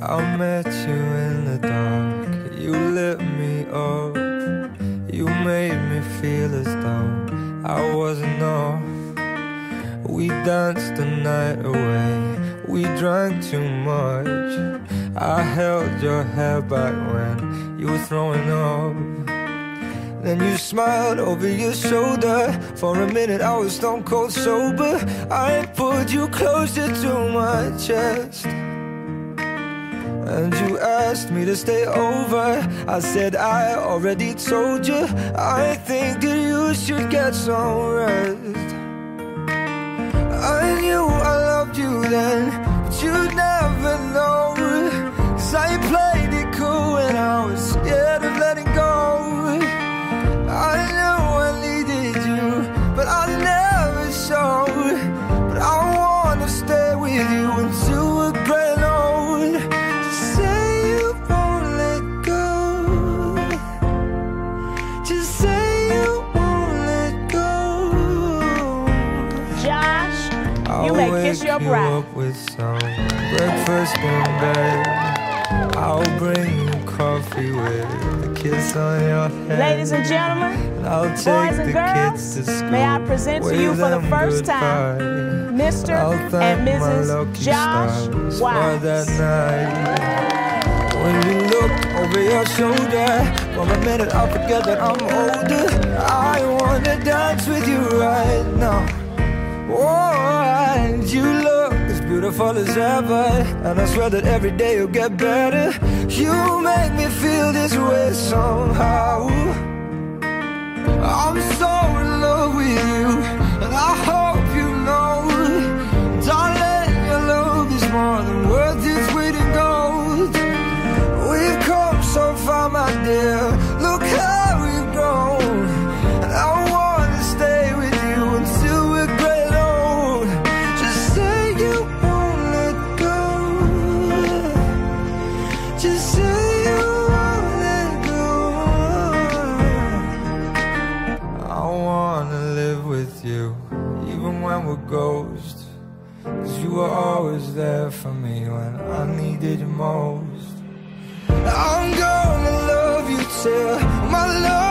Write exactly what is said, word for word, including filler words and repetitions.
I met you in the dark, you lit me up. You made me feel as though I wasn't off. We danced the night away, we drank too much. I held your hair back when you were throwing up. Then you smiled over your shoulder. For a minute I was stone cold sober. I pulled you closer to my chest, and you asked me to stay over. I said I already told you, I think that you should get some rest. I knew I loved you then, but you'd never know, 'cause I played it cool when I was scared of letting go. I knew I needed you, but I never showed. But I wanna stay with you until we're grown old. Just say you won't let go. Just say you won't let go. Josh, you may kiss your bride. I'll wake you up with some breakfast in bed. I'll bring you coffee with a kiss on your head. Ladies and gentlemen, I'll take boys and the girls, kids to school, may I present to you for the first time Mister and Missus Josh Wise. That night, when you looked over your shoulder, for a minute I forget that I'm older. I wanna dance with you right now. Oh, and you look as beautiful as ever, and I swear that every day you'll get better. You make me feel this way somehow. I'm so in love with you, and I hope you know, darling, your love is more than worth its weight in gold. We've come so far, my dear, look how we've grown. And I wanna stay with you until we're great old. Just say you won't let go. Just say you won't let go. I wanna live with you, even when we're ghosts, 'cause you were always there for me when I needed you most. I'm gonna love you till my love